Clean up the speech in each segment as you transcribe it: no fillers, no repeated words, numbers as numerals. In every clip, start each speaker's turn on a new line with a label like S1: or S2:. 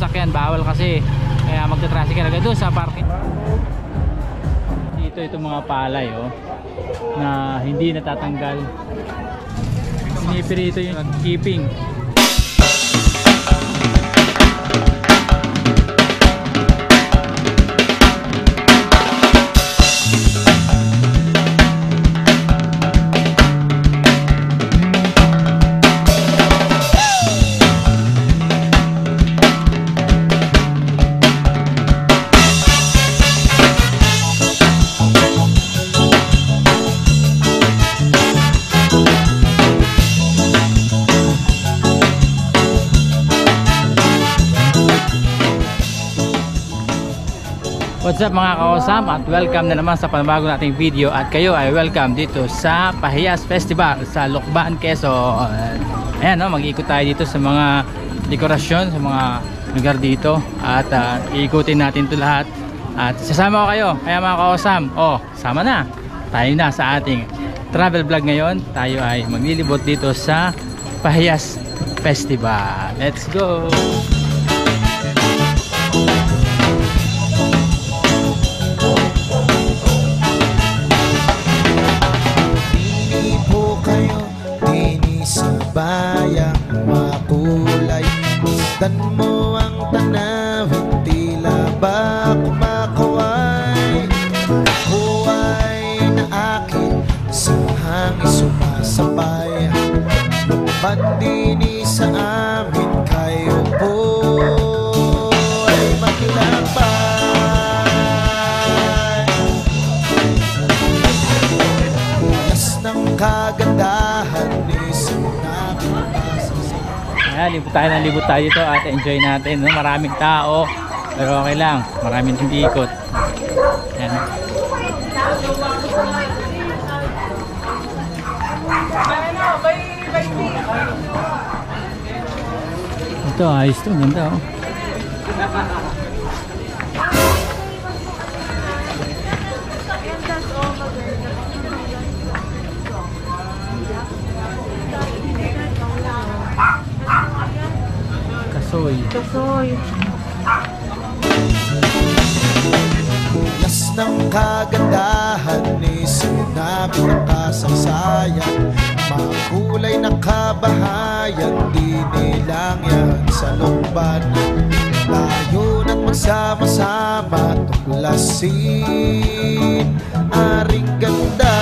S1: sasakyan, bawal kasi. Kaya magta-tricycle agad doon sa parking. Dito itong mga palay na hindi natatanggal. Pinipirito yung keeping. What's up mga kaosam, at welcome na naman sa panabago nating video, at kayo ay welcome dito sa Pahiyas Festival sa Lucban, Quezon. Ayan, mag-iikot tayo dito sa mga dekorasyon, sa mga lugar dito, at iikutin natin ito lahat at sasama ko kayo. Kaya mga kaosam, sama na tayo na sa ating travel vlog ngayon. Tayo ay maglilibot dito sa Pahiyas Festival. Let's go!
S2: Bayang makulay, masdan mo ang tanawin, tila ba kumakaway. Ako ay naakin sa hangin sumasabay, bandini sa amin kayo po ay makilabay. Alas ng kagandahan ni
S1: libot tayo dito at enjoy natin, maraming tao pero okay lang, maraming hindi ikot. Ayan. Ito ayos to, ganda
S3: Kasoy.
S2: Ulas ng kagandahan ni sinabi ng kasaysayan, makulay na kabahayan, di nilang yan sa Lucban. Tayo na't magsama-sama tuklasin aring ganda.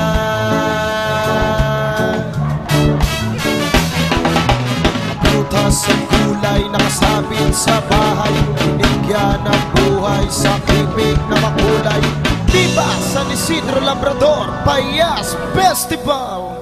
S2: Sa kulay nakasabit sa bahay, binigyan ng buhay sa ibig na makulay. Diba San Isidro Labrador Pahiyas Festival.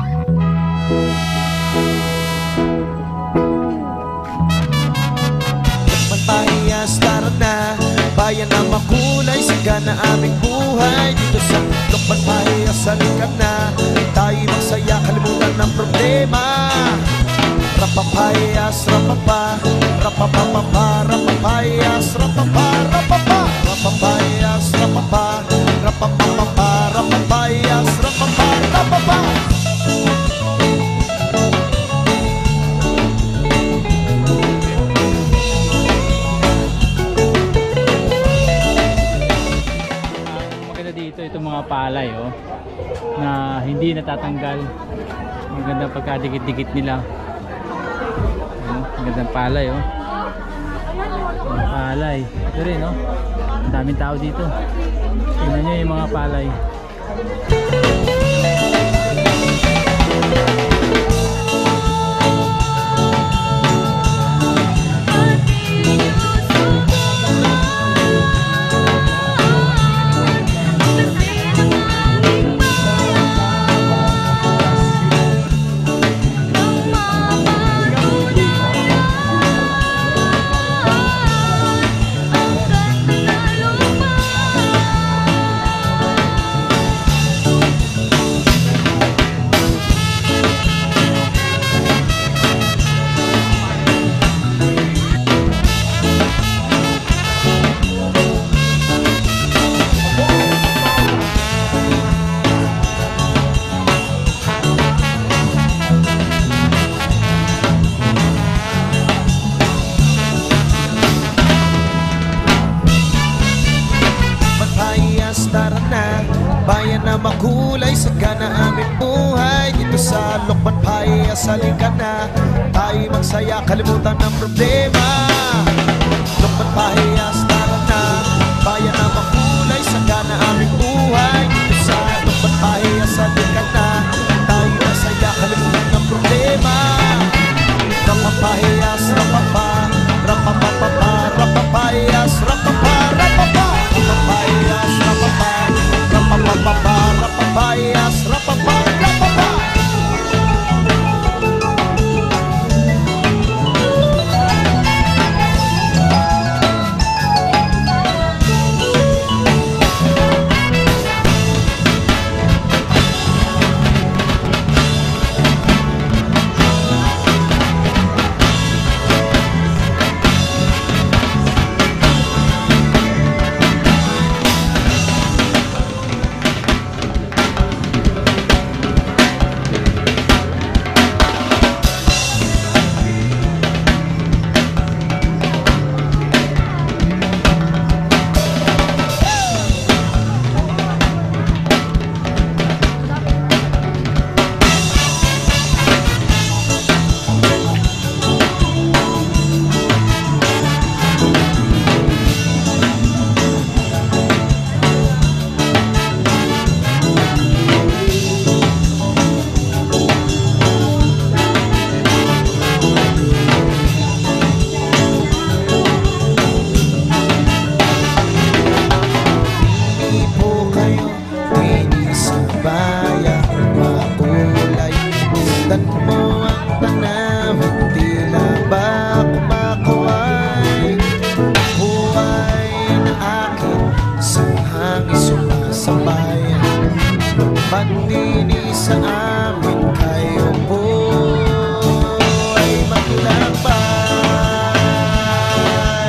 S2: Lucban Pahiyas, tara na, bayan na makulay, siga na aming buhay. Dito sa Lucban Pahiyas, halika na, tayo magsaya, kalimutan ng problema. Rapapayas, rapapa, rapapapapa, rapapayas, rapapa, rapapa, rapapayas, rapapa, rapapapapa, rapapayas, rapapa, rapapa.
S1: Maganda dito itong mga palay na hindi natatanggal. Maganda pagkadikit-dikit nila. Magandang palay palay ito rin ang daming tao dito. Tingnan nyo yung mga palay.
S2: bayan na makulay, sagana aming buhay. Dito sa Lokban Pahiyas, halika na, tayo magsaya, kalimutan ng problema. Lokban Pahiyas, tara na, bayan na makulay, sagana aming buhay. Dito sa Lokban Pahiyas, halika na, tayo magsaya, kalimutan ng problema. Rapapahiyas, rapapa, rapapapapa, rapapahiyas, rapapa, rapapa, rapapahiyas, rapapa, rapapapapa, rapapahiyas, rapapa, rapapa. Panini sa amin kayo po ay maglakbay.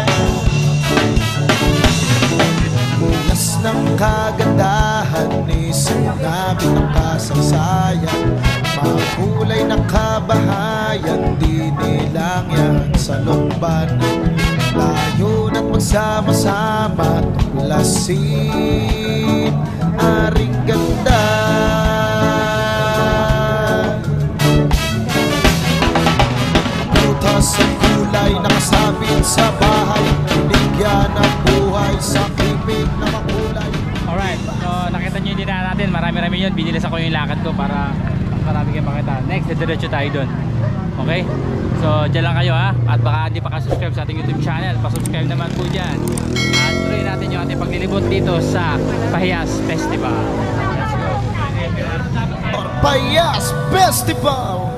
S2: Ulas ng kagandahan ni sinabi ng kasaysayan, makulay na kabahayan, di nilang yan sa Lokban. Layo na't magsama-sama, tuklasin aring ganda. Butas ang kulay nakasabit sa bahay, bigyan ng buhay sa ibig na makulay.
S1: Alright, so nakita nyo yung dinaan natin, marami-rami yun. Binilisan ko yung lakad ko para marami kayo makita. Next, diretso tayo dun. Okay? So dyan lang kayo ha. At baka hindi pa ka-subscribe sa ating YouTube channel, pa-subscribe naman po dyan. At tuloy natin yung ating paglilibot dito sa Pahiyas Festival. Let's go.
S2: Pahiyas Festival.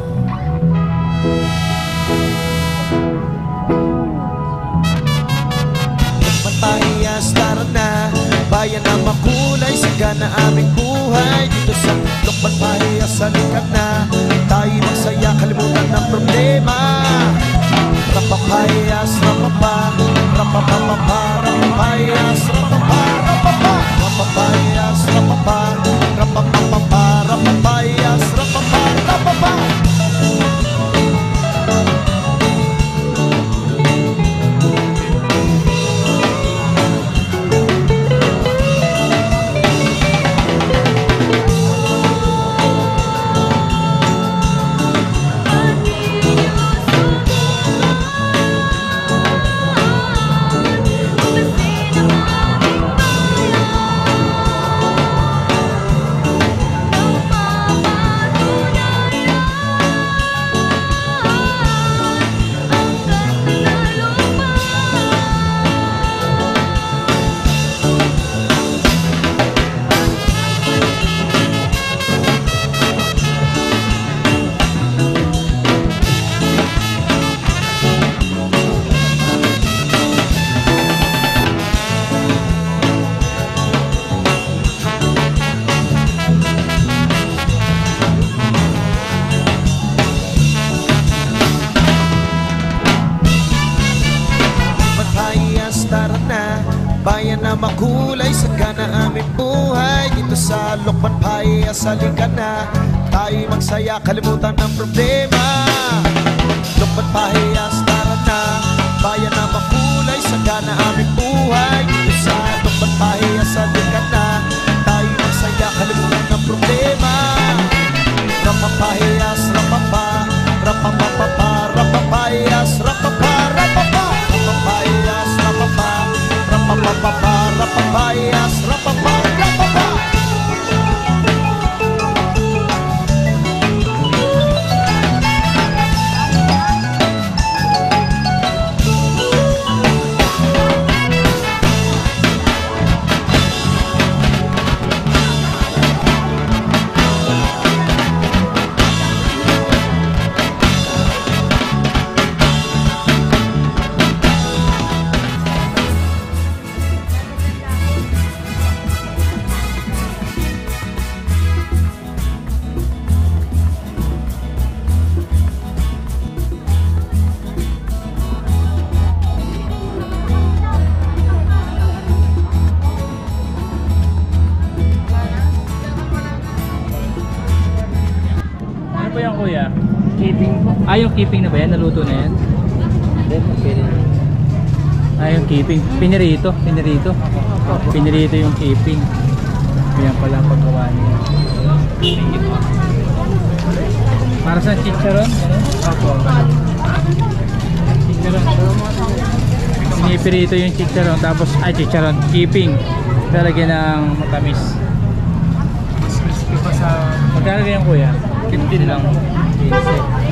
S2: Pahiyas, tara na, bayan na makulay, sagana aming buhay. Dito sa Lokban Pahiyas, halika na, tayo magsaya, kalimutan ng problema. Rapapahiyas, rapapa, rapapapapa, rapapahiyas, rapapa, rapapa, rapapahiyas, rapapa, rapapapapa, rapapahiyas, rapapa, rapapa. Bayan na makulay, sagana aming buhay. Dito sa Lokban Pahiyas, halika na, tayo magsaya, kalimutan ng problema. Lokban Pahiyas, tara na, bayan na makulay, sagana aming buhay. Dito sa Lokban Pahiyas, halika na, tayo magsaya,
S1: Ah, yung keeping na ba yan? Naluto na yan? Ah, yung keeping. Pinirito. Pinirito yung keeping. Yan pala ang paggawa niya. Para sa chicharon? Chicharon. Pinipirito yung chicharon. Tapos, chicharon. Keeping. Talagyan ng matamis. Mas crispy pa sa... Magkano ganyan kuya? 15 lang. 15.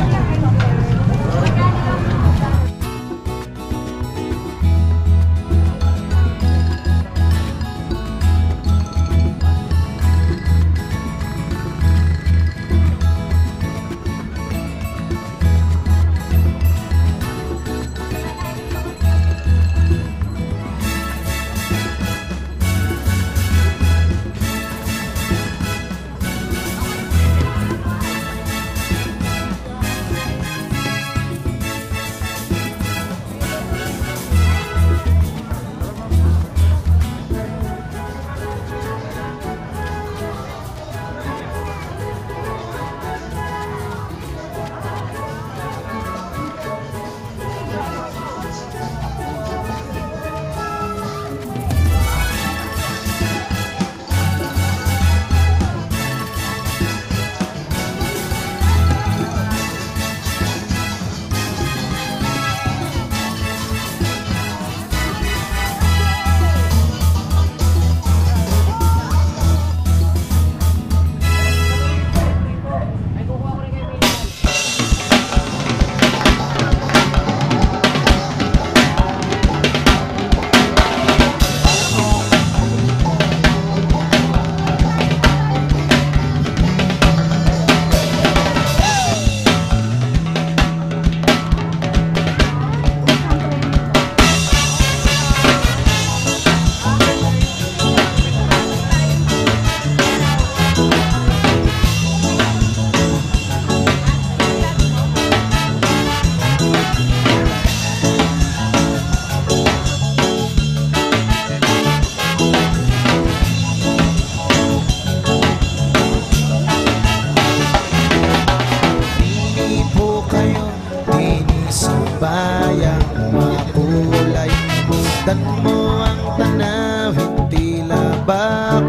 S2: Masdan mo ang tanawin, tila ba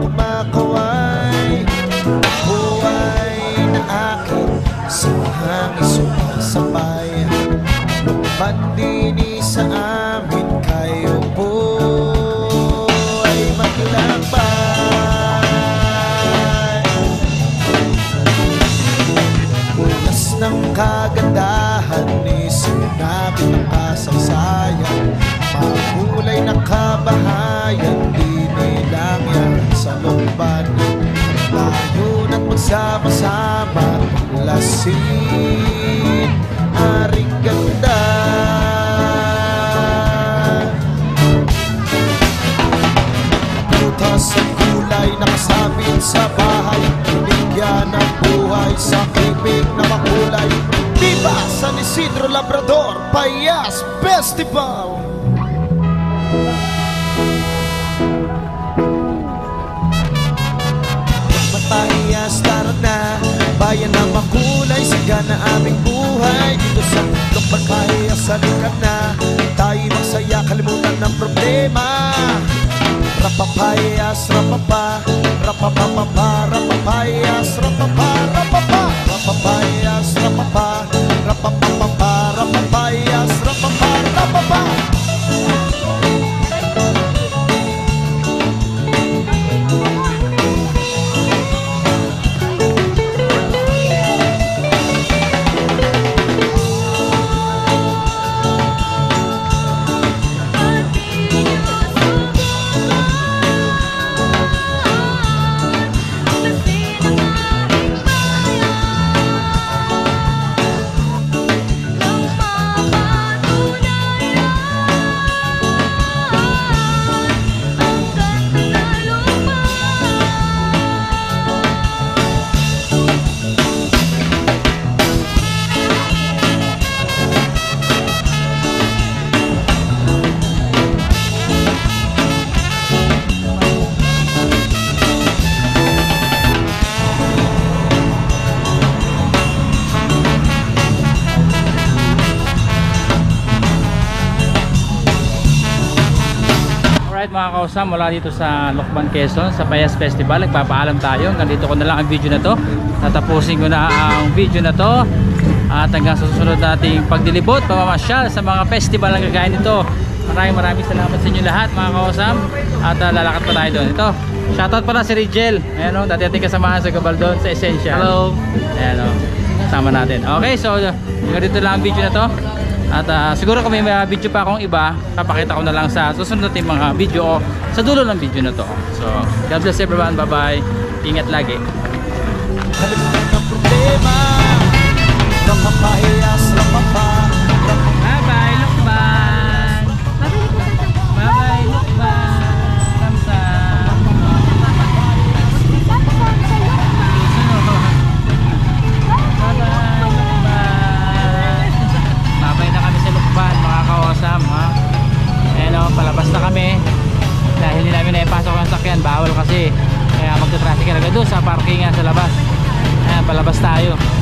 S2: kumakaway? Buhay na akin, sa hangin sumasabay. Lumabandini sa amin, kayo po ay maglakbay. Ulas ng kagandahan ni sinabi ng kasaysayan, mahulay na kabahayan, di nilang yan sa lukban. Layo na't magsama-sama, lasin, aring ganda. Butas ang kulay nakasabit sa bahay, binigyan ng buhay sa ibig na makulay. Diba San Isidro Labrador Payas Festival. Payas, tara na, bayan na makulay, siga na aming buhay. Dito sa bundok Payas, halika na, tayo magsaya, kalimutan ng problema. Rapapayas, rapapa, rapapapapa, rapapayas, rapapa, rapapa, rapapayas, rapapa, rapapapapa, rapapayas, rapapa, rapapa.
S1: Alright mga kausam, mula dito sa Lokban, Quezon, sa Payas Festival, nagpapaalam tayo. Ganito ko na lang ang video na to. Tatapusin ko na ang video na to. At hanggang sa susunod nating pagdilibot, pamamasyal sa mga festival na gagawin nito. Maraming salamat sa inyo lahat mga kausam. At lalakad pa tayo doon. Ito, shoutout pala si Rigel. Ayan o, dati ating kasamahan sa Gabaldon, sa Essential. Hello. Ayan o, sama natin. Okay, so ganito lang ang video na to. At siguro kung may video pa akong iba, papakita ko na lang sa susunod natin mga video o sa dulo ng video na to. So, God bless everyone. Bye bye. Ingat lagi.
S2: Kalimutan ng problema, napapahiyas,
S1: Bye bye, Lokban. Bye bye, Lokban. Kamsa. Babay na kami sa Lokban, mga kaosam, ha? Ayan o, palabas na kami dahil hindi namin naipasok ang sakyan, bawal kasi, kaya magta-traffic agad doon sa parkingan sa labas. Ayan, palabas tayo.